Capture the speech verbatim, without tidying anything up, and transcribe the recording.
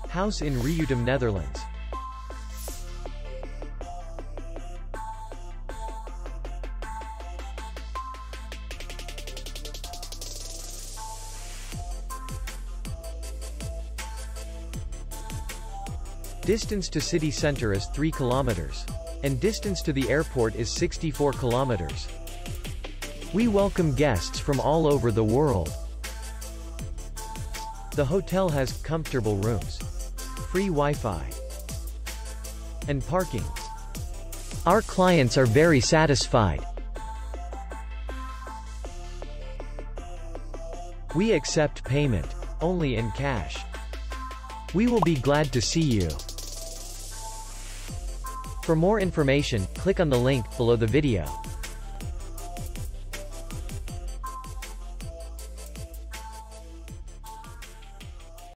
House in Reutum, Netherlands. Distance to city center is three kilometers. And distance to the airport is sixty-four kilometers. We welcome guests from all over the world. The hotel has comfortable rooms, free Wi-Fi, and parking. Our clients are very satisfied. We accept payment only in cash. We will be glad to see you. For more information, click on the link below the video.